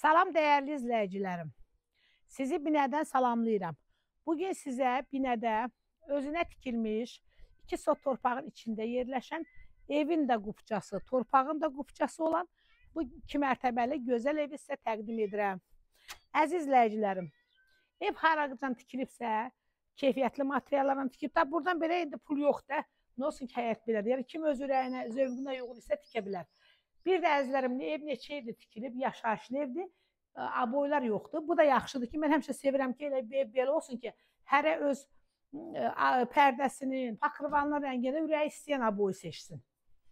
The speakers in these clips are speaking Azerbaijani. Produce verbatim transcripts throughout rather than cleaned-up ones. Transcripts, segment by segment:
Salam dəyərli izləyicilərim. Sizi Binədən salamlayıram. Bugün sizə Binədə özünə tikilmiş iki sot torpağın içində yerləşən evin də qupçası, torpağın da qupçası olan bu iki mərtəbəli gözəl evi sizə təqdim edirəm. Əziz izləyicilərim, ev haraqdan tikilibsə, keyfiyyətli materiallarla tikib də buradan belə indi pul yoxdur. Nə olsun ki, həyat belədir. Yəni kim öz ürəyinə, zövqünə uyğun isə tikə bilər. Bir də əzizlərim, ev neçə ildir tikilib, yaşayışlı evdir, aboylar yoxdur. Bu da yaxşıdır ki, mən həmişə sevirəm ki, elə bir ev belə olsun ki, hərə öz pərdəsinin, pakrıvanlı rəngində ürəyi istəyən aboyu seçsin.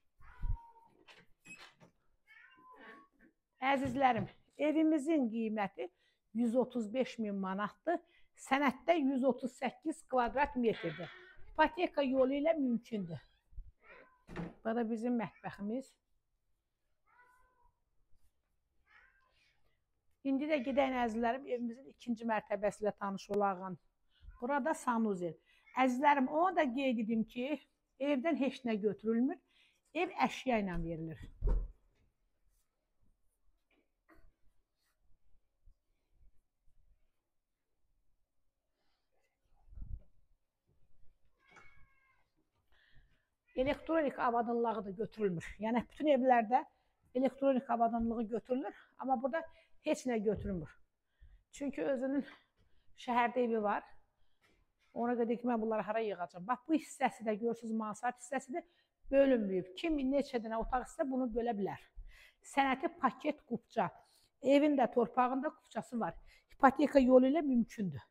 Əzizlərim, evimizin qiyməti yüz otuz beş min manatdır, sənətdə yüz otuz səkkiz kvadrat metrdir. İpoteka yolu ilə mümkündür. Bu da bizim mətbəximiz. İndi də gedək əzizlərim, evimizin ikinci mərtəbəsi ilə tanış olağın. Burada sanuzel. Əzizlərim, onu da qeyd edim ki, evdən heç nə götürülmür, ev əşya ilə verilir. Elektronik avadanlığı da götürülmür. Yəni, bütün evlərdə elektronik avadanlığı götürülür, amma burada heç nə götürülmür. Çünki özünün şəhərdə evi var. Ona görə ki, mən bunları hara yığacam. Bax, bu hissəsi də görürsünüz, mansard hissəsi də bölünməyib. Kim neçə dənə otaq isə bunu bölə bilər. Sənəti paket qupça. Evin də, torpağında qupçası var. İpoteka yolu ilə mümkündür.